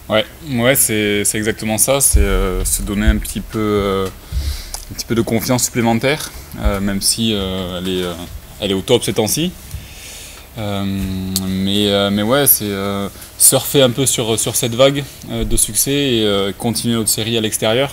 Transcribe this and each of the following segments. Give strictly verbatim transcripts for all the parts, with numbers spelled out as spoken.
Ouais, ouais, c'est c'est exactement ça, c'est euh, se donner un petit peu, euh, un petit peu de confiance supplémentaire, euh, même si euh, elle est, euh, elle est au top ces temps-ci. Euh, mais, euh, mais ouais, c'est euh, surfer un peu sur, sur cette vague euh, de succès et euh, continuer notre série à l'extérieur.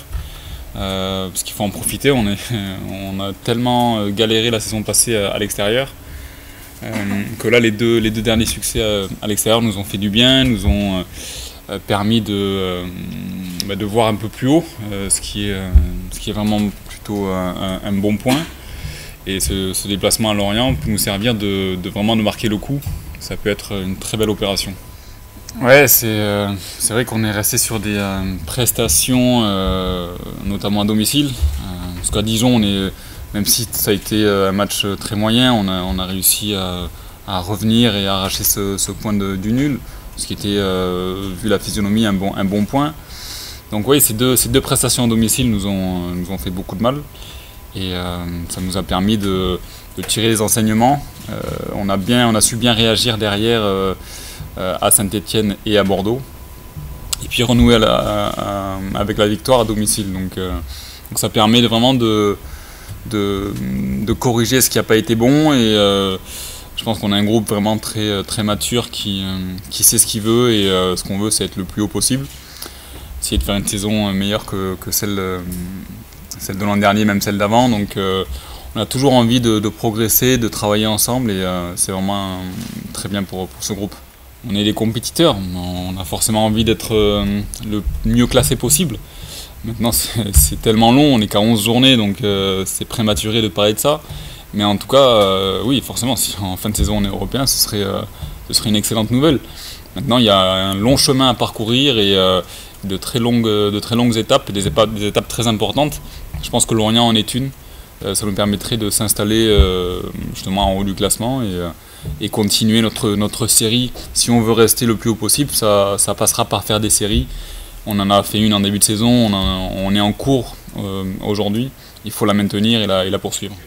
Euh, parce qu'il faut en profiter, on, est, on a tellement galéré la saison passée à, à l'extérieur euh, que là les deux, les deux derniers succès à, à l'extérieur nous ont fait du bien, nous ont euh, permis de, euh, bah, de voir un peu plus haut, euh, ce, qui est, euh, ce qui est vraiment plutôt un, un bon point. Et ce, ce déplacement à Lorient peut nous servir de, de vraiment de marquer le coup. Ça peut être une très belle opération. Ouais, c'est euh, c'est vrai qu'on est resté sur des euh, prestations, euh, notamment à domicile. Euh, parce qu'à Dijon, on est, même si ça a été un match très moyen, on a, on a réussi à, à revenir et à arracher ce, ce point de, du nul, ce qui était, euh, vu la physionomie, un bon, un bon point. Donc oui, ces deux, ces deux prestations à domicile nous ont, nous ont fait beaucoup de mal. Et euh, ça nous a permis de, de tirer les enseignements. Euh, on, a bien, on a su bien réagir derrière euh, à Saint-Étienne et à Bordeaux. Et puis renouer à la, à, avec la victoire à domicile. Donc, euh, donc ça permet de, vraiment de, de, de corriger ce qui n'a pas été bon. Et euh, je pense qu'on a un groupe vraiment très, très mature qui, euh, qui sait ce qu'il veut. Et euh, ce qu'on veut, c'est être le plus haut possible. Essayer de faire une saison meilleure que, que celle... Euh, celle de l'an dernier, même celle d'avant, donc euh, on a toujours envie de, de progresser, de travailler ensemble et euh, c'est vraiment euh, très bien pour, pour ce groupe. On est des compétiteurs, on a forcément envie d'être euh, le mieux classé possible. Maintenant c'est tellement long, on n'est qu'à onze journées, donc euh, c'est prématuré de parler de ça. Mais en tout cas, euh, oui, forcément, si en fin de saison on est européen, ce serait, euh, ce serait une excellente nouvelle. Maintenant, il y a un long chemin à parcourir et euh, de, très longues, de très longues étapes, des étapes, des étapes très importantes. Je pense que Lorient en est une. Euh, ça nous permettrait de s'installer euh, justement en haut du classement et, euh, et continuer notre, notre série. Si on veut rester le plus haut possible, ça, ça passera par faire des séries. On en a fait une en début de saison, on, en, on est en cours euh, aujourd'hui. Il faut la maintenir et la, et la poursuivre.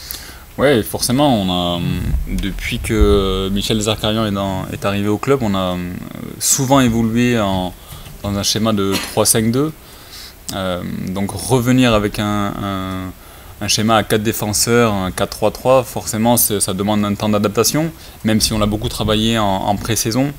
Oui, forcément, on a, depuis que Michel Zakarian est, dans, est arrivé au club, on a souvent évolué en, dans un schéma de trois cinq deux. Euh, donc revenir avec un, un, un schéma à quatre défenseurs, un quatre trois trois, forcément ça demande un temps d'adaptation, même si on l'a beaucoup travaillé en, en pré-saison.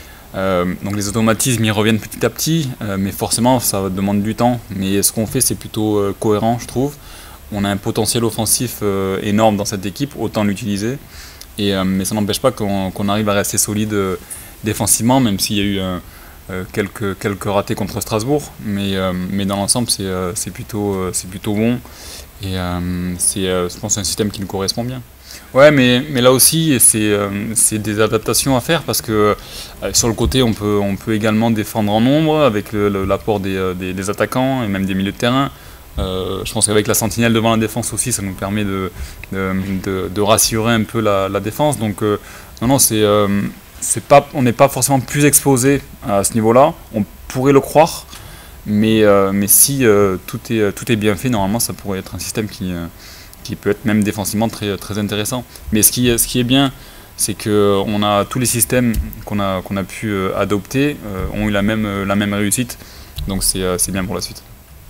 Euh, donc les automatismes y reviennent petit à petit, euh, mais forcément ça demande du temps. Mais ce qu'on fait c'est plutôt euh, cohérent, je trouve. On a un potentiel offensif euh, énorme dans cette équipe, autant l'utiliser. Et, euh, mais ça n'empêche pas qu'on qu'on arrive à rester solide euh, défensivement, même s'il y a eu un Euh, quelques, quelques ratés contre Strasbourg, mais, euh, mais dans l'ensemble c'est euh, plutôt, euh, plutôt bon et euh, c'est euh, je pense un système qui nous correspond bien. Ouais, mais, mais là aussi c'est euh, des adaptations à faire parce que euh, sur le côté on peut, on peut également défendre en nombre avec l'apport des, des, des attaquants et même des milieux de terrain. Euh, je pense qu'avec la sentinelle devant la défense aussi ça nous permet de, de, de, de rassurer un peu la, la défense. Donc euh, non, non, c'est... Euh, Pas, on n'est pas forcément plus exposé à ce niveau-là, on pourrait le croire, mais, euh, mais si euh, tout, est, tout est bien fait, normalement ça pourrait être un système qui, euh, qui peut être même défensivement très, très intéressant. Mais ce qui, ce qui est bien, c'est qu'on a tous les systèmes qu'on a, qu'on a pu euh, adopter euh, ont eu la même, la même réussite, donc c'est euh, bien pour la suite.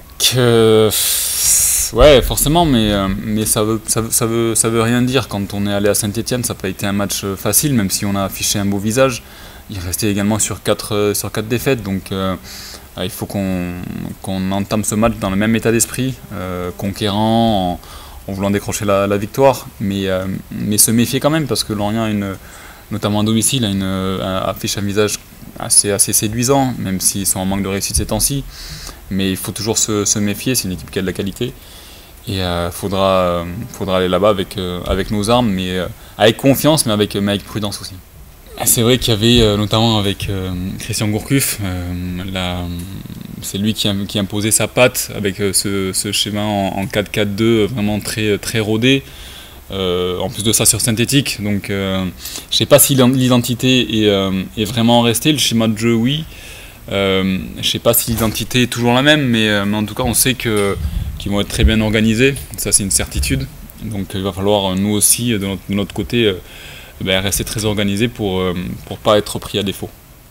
Que... Ouais, forcément, mais, mais ça veut, ça, veut, ça, veut, ça veut rien dire. Quand on est allé à Saint-Étienne, ça n'a pas été un match facile, même si on a affiché un beau visage. Il restait également sur quatre, sur quatre défaites, donc euh, il faut qu'on qu'on entame ce match dans le même état d'esprit, euh, conquérant, en, en voulant décrocher la, la victoire, mais, euh, mais se méfier quand même, parce que Lorient, a une, notamment à domicile, a une, a, affiche un visage assez, assez séduisant, même s'ils sont en manque de réussite ces temps-ci. Mais il faut toujours se, se méfier, c'est une équipe qui a de la qualité. Et il euh, faudra, euh, faudra aller là-bas avec, euh, avec nos armes, mais euh, avec confiance, mais avec, mais avec prudence aussi. C'est vrai qu'il y avait, euh, notamment avec euh, Christian Gourcuff, euh, c'est lui qui, a, qui imposait sa patte avec euh, ce, ce schéma en, en quatre quatre deux vraiment très, très rodé. Euh, en plus de ça sur synthétique, donc euh, je ne sais pas si l'identité est, euh, est vraiment restée, le schéma de jeu oui. Euh, je ne sais pas si l'identité est toujours la même, mais, euh, mais en tout cas on sait que qu'ils vont être très bien organisés, ça c'est une certitude. Donc il va falloir nous aussi de notre, de notre côté euh, ben, rester très organisés pour ne euh, pas être pris à défaut.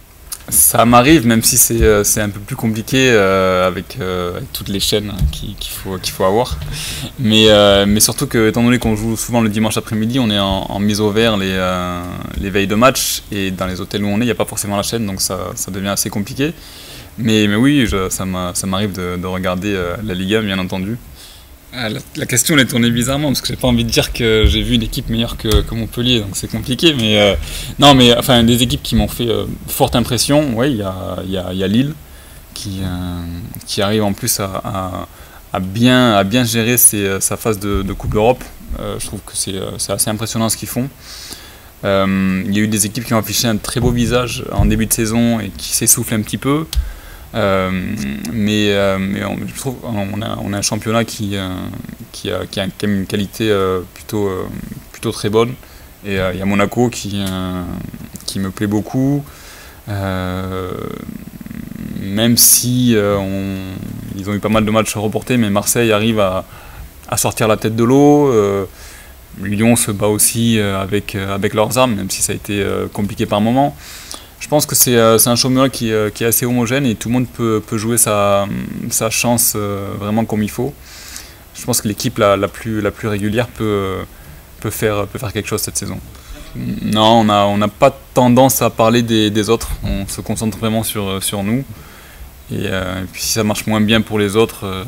Ça m'arrive, même si c'est euh, c'est un peu plus compliqué euh, avec, euh, avec toutes les chaînes qu'il qu'il faut, qu'il faut avoir. Mais, euh, mais surtout que, étant donné qu'on joue souvent le dimanche après-midi, on est en, en mise au vert les, euh, les veilles de match, et dans les hôtels où on est, il n'y a pas forcément la chaîne, donc ça, ça devient assez compliqué. Mais, mais oui, je, ça m'arrive de, de regarder euh, la Liga, bien entendu. Ah, la, la question elle est tournée bizarrement, parce que j'ai pas envie de dire que j'ai vu une équipe meilleure que, que Montpellier, donc c'est compliqué. Mais euh, non, mais enfin des équipes qui m'ont fait euh, forte impression. Ouais, il y a, y, a, y a Lille qui, euh, qui arrive en plus à, à, à, bien, à bien gérer ses, sa phase de, de Coupe d'Europe. Euh, je trouve que c'est assez impressionnant ce qu'ils font. Euh, il y a eu des équipes qui ont affiché un très beau visage en début de saison et qui s'essoufflent un petit peu. Euh, mais, euh, mais on, je trouve on a, on a un championnat qui, euh, qui, a, qui a quand même une qualité euh, plutôt, euh, plutôt très bonne. Et euh, il y a Monaco qui, euh, qui me plaît beaucoup. Euh, même si euh, on, ils ont eu pas mal de matchs reportés, mais Marseille arrive à, à sortir la tête de l'eau. Euh, Lyon se bat aussi avec, avec leurs armes, même si ça a été compliqué par moments. Je pense que c'est un championnat qui, qui est assez homogène et tout le monde peut, peut jouer sa, sa chance vraiment comme il faut. Je pense que l'équipe la, la, plus, la plus régulière peut, peut, faire, peut faire quelque chose cette saison. Non, on n'a on n'a pas tendance à parler des, des autres, on se concentre vraiment sur, sur nous. Et, euh, et puis si ça marche moins bien pour les autres, euh,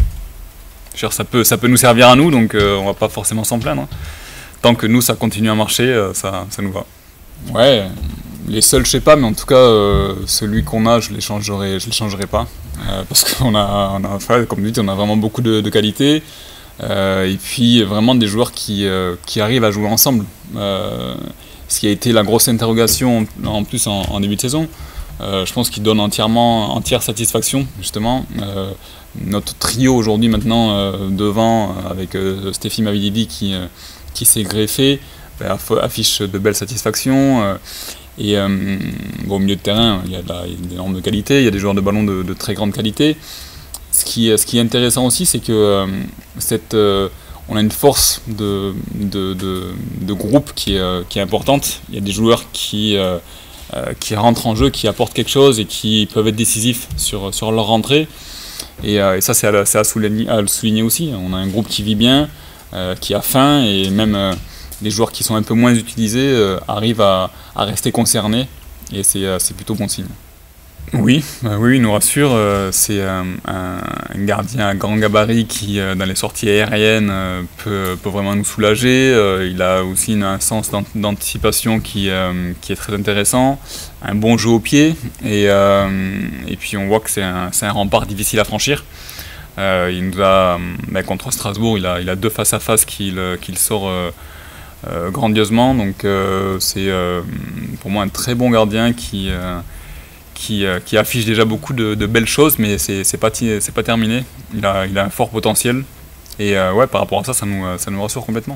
ça, peut, ça peut nous servir à nous, donc euh, on ne va pas forcément s'en plaindre. Tant que nous ça continue à marcher, euh, ça, ça nous va. Ouais. Les seuls, je sais pas, mais en tout cas, euh, celui qu'on a, je ne l'échangerai, je l'échangerai pas. Euh, parce qu'on a, on a enfin, comme vous dites, on a vraiment beaucoup de, de qualité. Euh, et puis, vraiment des joueurs qui, euh, qui arrivent à jouer ensemble. Euh, ce qui a été la grosse interrogation en, en plus en, en début de saison. Euh, je pense qu'il donne entièrement, entière satisfaction, justement. Euh, notre trio aujourd'hui, maintenant, euh, devant, avec euh, Stéphie Mavididi qui, euh, qui s'est greffé, bah, affiche de belles satisfactions. Euh, Et euh, bon, au milieu de terrain, il y a d'énormes de qualité, il y a des joueurs de ballon de, de très grande qualité. Ce qui, ce qui est intéressant aussi, c'est que euh, cette, euh, on a une force de, de, de, de groupe qui est, euh, qui est importante. Il y a des joueurs qui, euh, euh, qui rentrent en jeu, qui apportent quelque chose et qui peuvent être décisifs sur, sur leur rentrée. Et, euh, et ça, c'est à, à, souligner, à le souligner aussi. On a un groupe qui vit bien, euh, qui a faim, et même... Euh, les joueurs qui sont un peu moins utilisés euh, arrivent à, à rester concernés, et c'est euh, plutôt bon signe. Oui, euh, oui, il nous rassure. Euh, c'est euh, un, un gardien à grand gabarit qui, euh, dans les sorties aériennes, euh, peut, peut vraiment nous soulager. Euh, il a aussi une, un sens d'anticipation qui, euh, qui est très intéressant, un bon jeu au pied, et, euh, et puis on voit que c'est un, un rempart difficile à franchir. Euh, il nous a, ben, contre Strasbourg, il a, il a deux face-à-face qu'il qu'il sort euh, Euh, grandiosement, donc euh, c'est euh, pour moi un très bon gardien qui, euh, qui, euh, qui affiche déjà beaucoup de, de belles choses, mais c'est pas, pas terminé. Il a, il a un fort potentiel, et euh, ouais, par rapport à ça, ça nous, ça nous rassure complètement.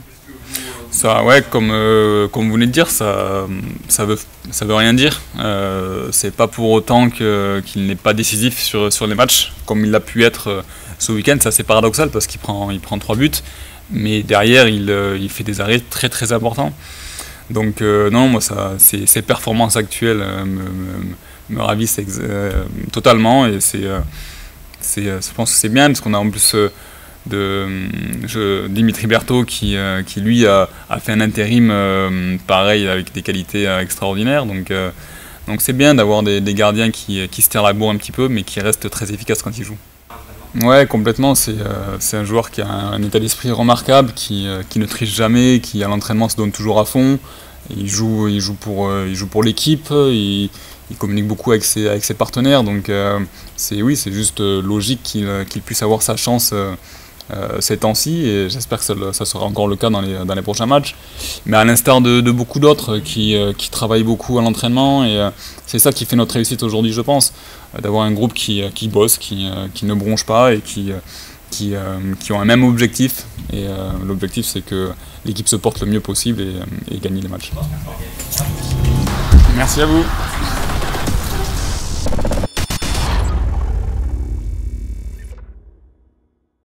Ça, ouais, comme, euh, comme vous venez de dire, ça, ça, veut, ça veut rien dire. Euh, c'est pas pour autant que, qu'il n'est pas décisif sur, sur les matchs, comme il a pu être euh, ce week-end. C'est assez paradoxal parce qu'il prend, il prend trois buts. Mais derrière, il, euh, il fait des arrêts très très importants. Donc euh, non, moi, ça, ces, ces performances actuelles euh, me, me, me ravissent euh, totalement. Et c'est, euh, je pense que c'est bien, parce qu'on a en plus euh, de, je, Dimitri Berthaud qui, euh, qui lui a, a fait un intérim euh, pareil, avec des qualités euh, extraordinaires. Donc euh, donc c'est bien d'avoir des, des gardiens qui, qui se tirent la bourre un petit peu, mais qui restent très efficaces quand ils jouent. Ouais, complètement. C'est euh, un joueur qui a un, un état d'esprit remarquable, qui, euh, qui ne triche jamais, qui à l'entraînement se donne toujours à fond. Il joue, il joue pour, euh, il joue pour l'équipe, il, il communique beaucoup avec ses, avec ses partenaires. Donc euh, c'est oui, c'est juste euh, logique qu'il qu'il puisse avoir sa chance euh, euh, ces temps-ci, et j'espère que ça, ça sera encore le cas dans les, dans les prochains matchs. Mais à l'instar de, de beaucoup d'autres qui, euh, qui travaillent beaucoup à l'entraînement, et euh, c'est ça qui fait notre réussite aujourd'hui, je pense, euh, d'avoir un groupe qui, qui bosse, qui, euh, qui ne bronche pas, et qui, euh, qui, euh, qui ont un même objectif. Et euh, l'objectif, c'est que l'équipe se porte le mieux possible et, et gagne les matchs. Merci à vous.